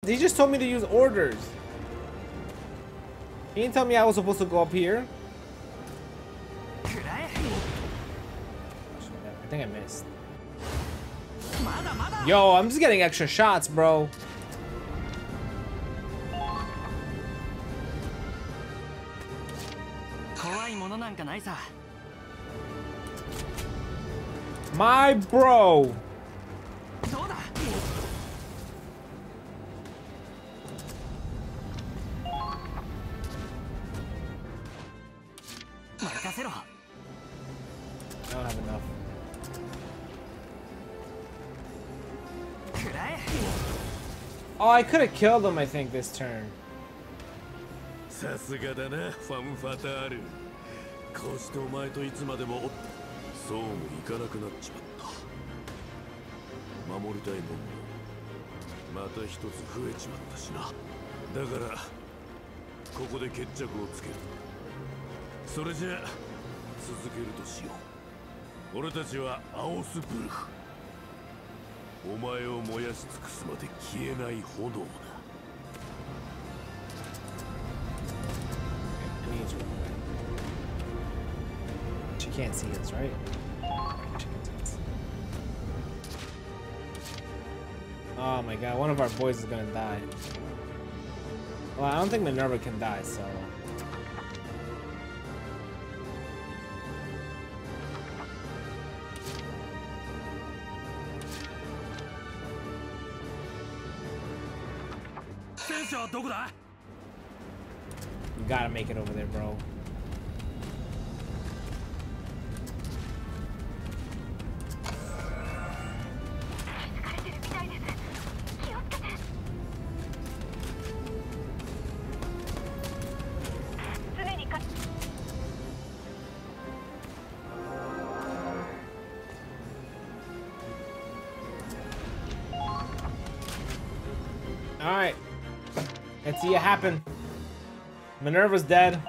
He just told me to use orders. He didn't tell me I was supposed to go up here. I think I missed. Yo, I'm just getting extra shots, bro. My bro. I don't have enough. Oh, I could have killed him, I think, this turn. さすがだな、ファム・ファタール。こうしてお前といつまでもそうもいかなくなっちまった。守りたいもんもまた一つ増えちまったしな。だからここで決着をつける。それじゃ続けるとしよう。俺たちはアオスブルフ。お前を燃やし尽くすまで消えない炎だ。 She can't see us, right? She can't see us. Oh my god, one of our boys is gonna die. Well, I don't think Minerva can die, so... You gotta make it over there, bro. Alright. Let's see it happen. Minerva's dead.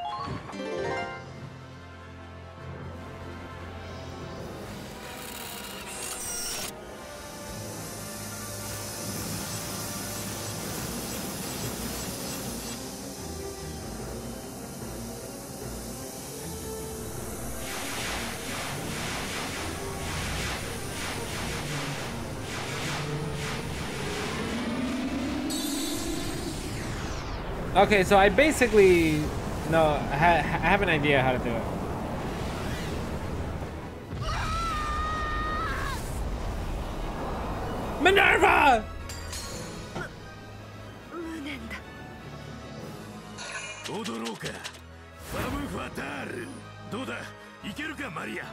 Okay, so I basically I have an idea how to do it. Minerva! 踊ろうか。ファム・ファタール。どうだ、いけるか、マリア。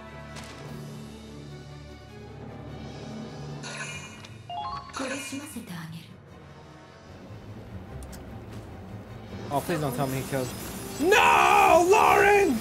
これしませてあげる。 Oh, please don't tell me he kills. No, Lawrence!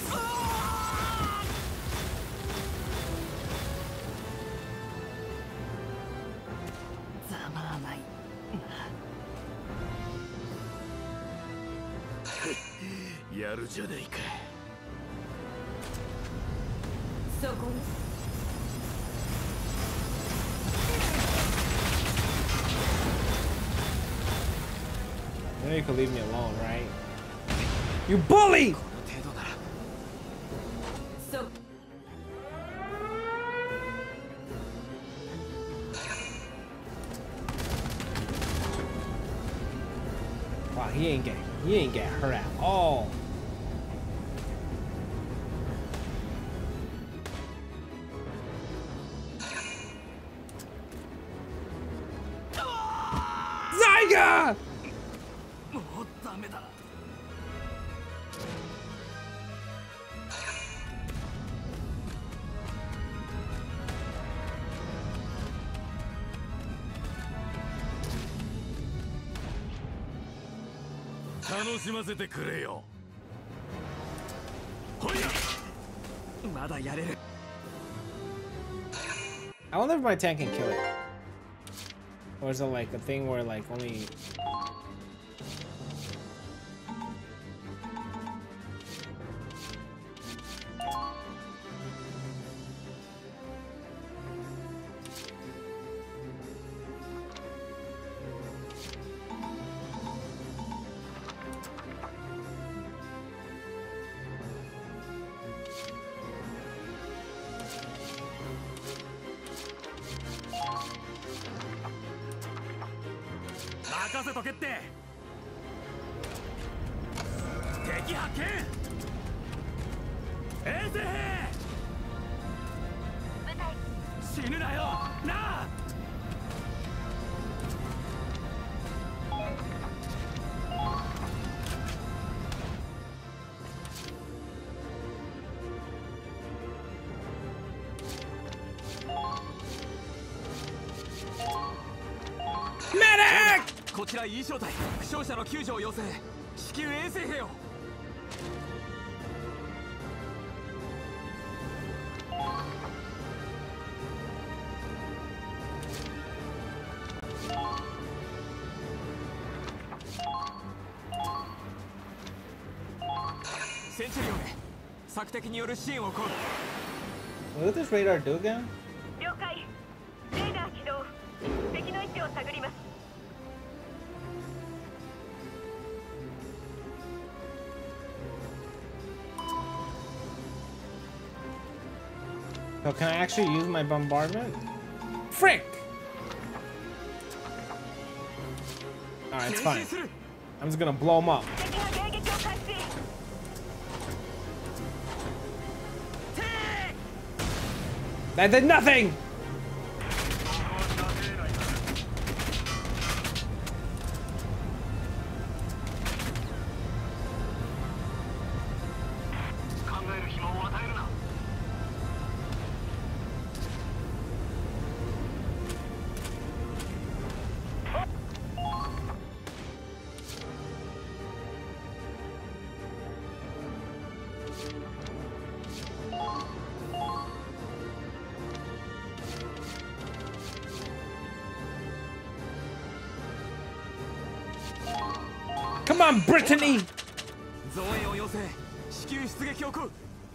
You know you can leave me alone, right? You bully! Wow, he ain't get hurt at all. Zyga! 楽しませてくれよ。ほいや。まだやれる。 I wonder if my tank can kill it. Or is it like a thing where like only... 任せとけって。敵発見。衛星兵死ぬなよなあ。こちら E 小隊、負傷者の救助を要請。至急衛生兵を。センチュリオンへ索敵による支援を行う。 What did this radar do again? 了解。レーダー起動。敵の位置を探ります。 So can I actually use my bombardment? Frick! Alright, it's fine. I'm just gonna blow him up. That did nothing! Come on, Brittany! 増援を要請。至急出撃を行う。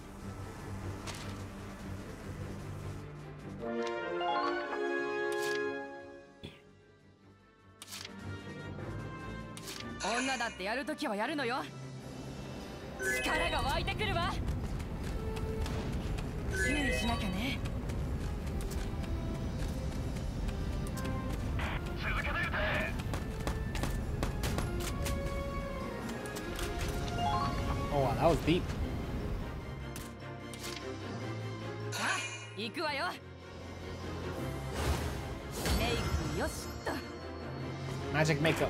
女だってやるときはやるのよ。力が湧いてくるわ。注意しなきゃね。 続けて撃て。 Oh wow, that was deep. さあ、行くわよ。メイクよしっと。 Magic makeup.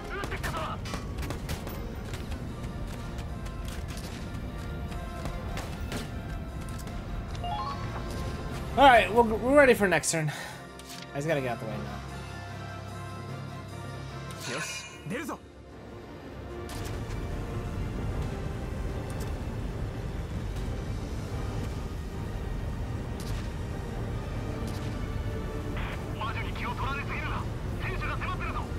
Alright, we're ready for next turn. I just gotta get out the way now. よし、出るぞ。魔女に気を取られすぎるな。戦車が迫ってるぞ。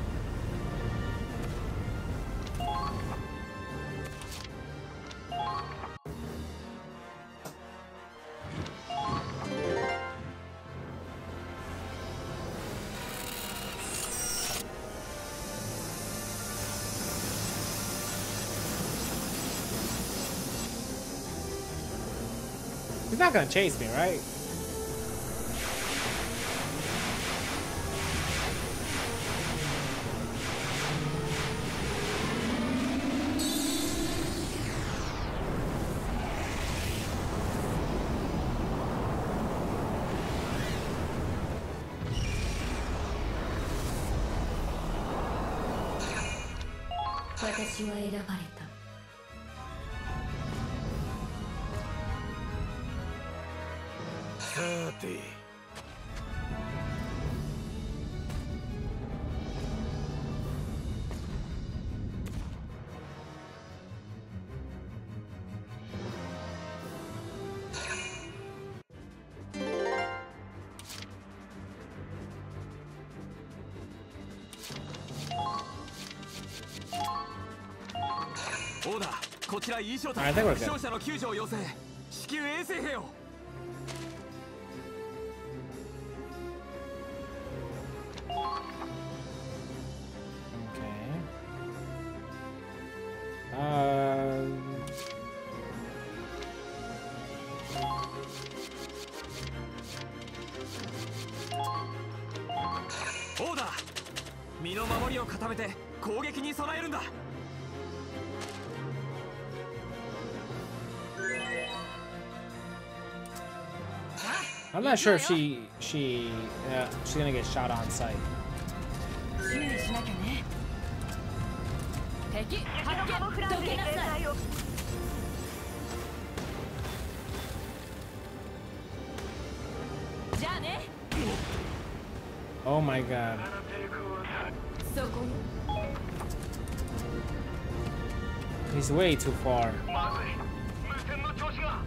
He's not gonna chase me, right? 私は選ばれた。 さて。オーダー、こちら E 小隊、負傷者の救助を要請。至急衛生兵を。オーダー、身の守りを固めて攻撃に備えるんだ。 I'm not sure if she's gonna get shot on sight. 注意しなきゃね。敵雪の発カモフラージュに携帯を。 見。じゃあね。 Oh my god. そこよ。 He's way too far. まずい。無線の調子が。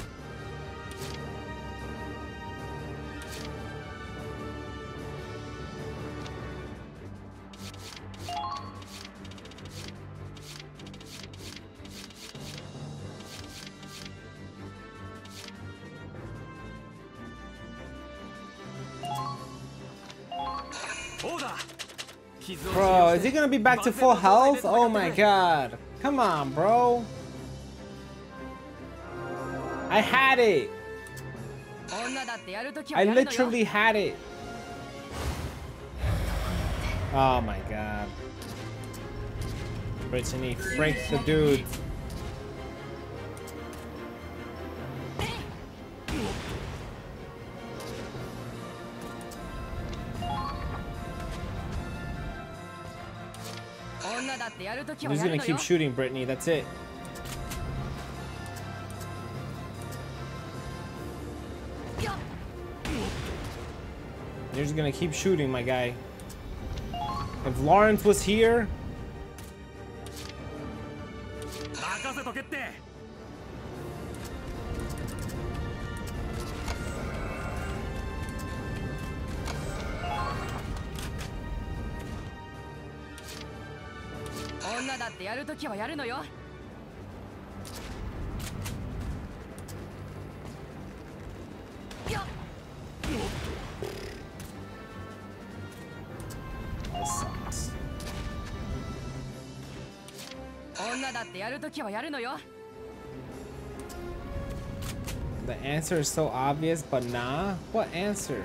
Bro, is he gonna be back to full health? Oh my god. Come on, bro. I had it. 女だってやるときは I やるのよ。 literally had it. Oh my god. Brittany, break the dude. I'm just gonna keep shooting, Brittany. That's it. You're just gonna keep shooting, my guy. If Lawrence was here, this sucks. The answer is so obvious, but nah. What answer?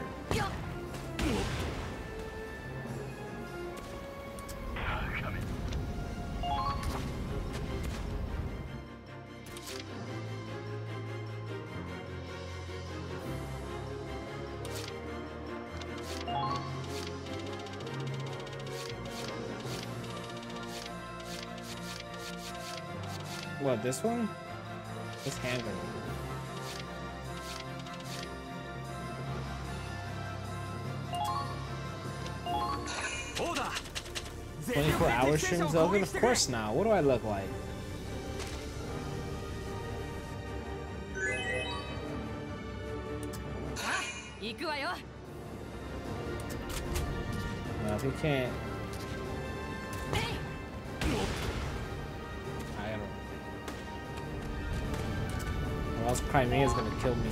What, this one? This hand grenade. Order. 24-hour streams open? Of course not. What do I look like? No, if you can't. I don't know. Or else Crimea's gonna kill me.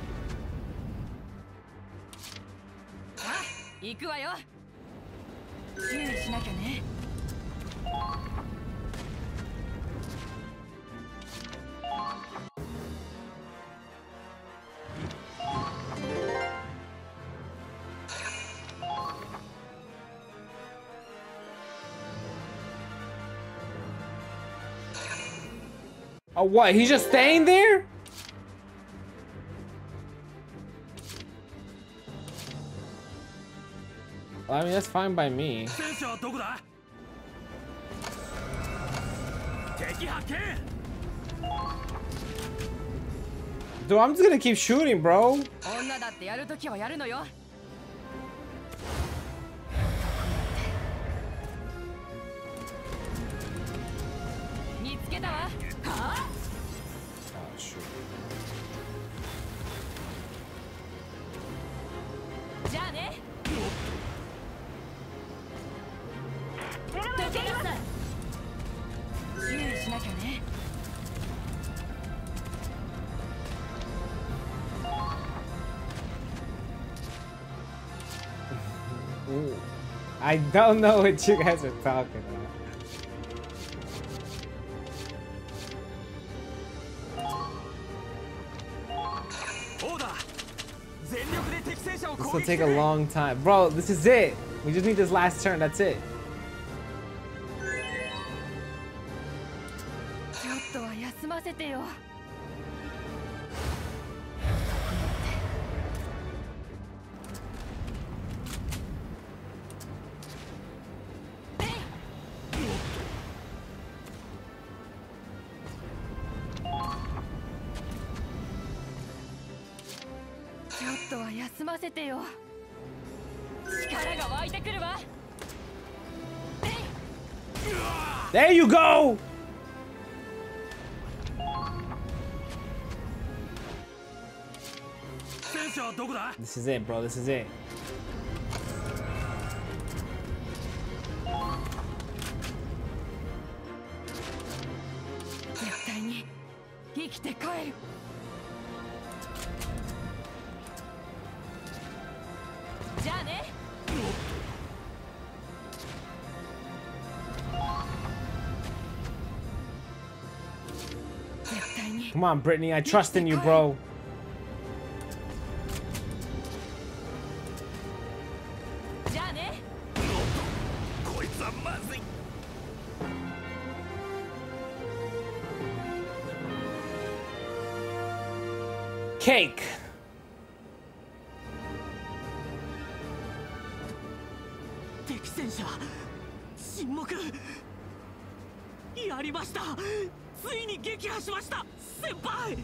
Oh, what? He's just staying there? Well, I mean, that's fine by me. Dude, I'm just gonna keep shooting, bro. Oh, shoot. Ooh. I don't know what you guys are talking about. This will take a long time. Bro, this is it. We just need this last turn. That's it. とは休ませてよ。ちょっとは休ませてよ。力が湧いてくるわ。 There you go. This is it, bro. This is it. 絶対に生きて帰る。じゃあね。絶対に。 Come on, Brittany. I trust in you, bro. じゃあね。 こいつはまずい。 Cake. 敵戦車沈黙。やりました。ついに撃破しました、先輩。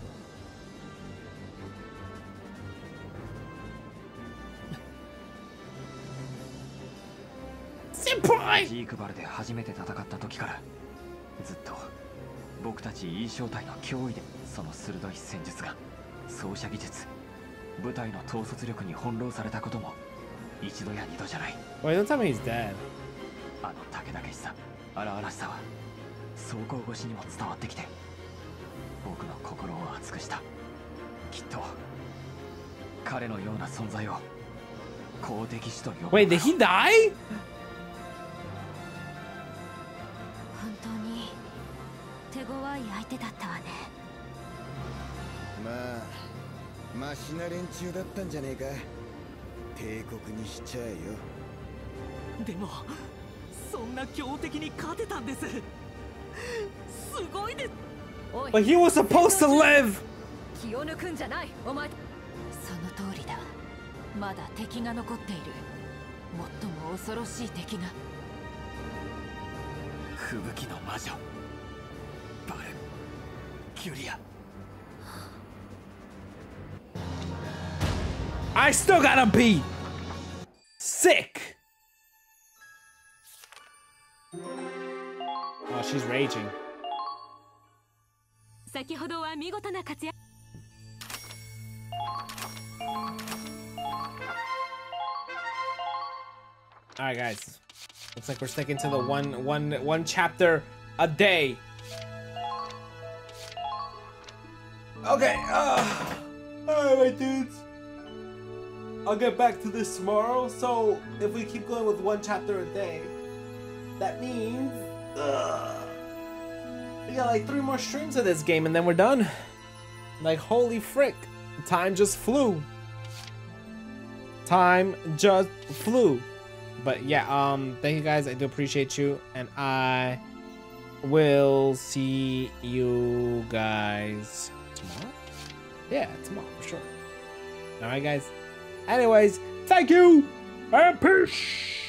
先輩。 ジークバルで初めて戦った時からずっと僕たち E 小隊の脅威で、その鋭い戦術が、操車技術、部隊の統率力に翻弄されたことも一度や二度じゃない。 Wait, don't tell me he's dead. あの武々しさ、荒々しさは装甲越しにも伝わってきて、僕の心を熱くした。きっと彼のような存在を好敵手と呼ぶ。 Wait, did he die? 本当に手強い相手だったわね。 まあマシな連中だったんじゃねえか、帝国にしちゃえよ。 でもそんな強敵に勝てたんです。すごいです。 But he was supposed to live. 気を抜くんじゃない、お前。その通りだ。まだ敵が残っている。最も恐ろしい敵が。 吹雪の魔女バルキュリア。 I still gotta be sick. Oh, she's raging. 先ほどは見事な活躍。 All right, guys. Looks like we're sticking to the one chapter a day. Okay. All right, my dudes. I'll get back to this tomorrow. So if we keep going with one chapter a day, that means we got like 3 more streams of this game and then we're done. Like, holy frick. Time just flew. Time just flew. But yeah, thank you guys. I do appreciate you. And I will see you guys tomorrow. Yeah, tomorrow for sure. All right, guys. Anyways, thank you and peace.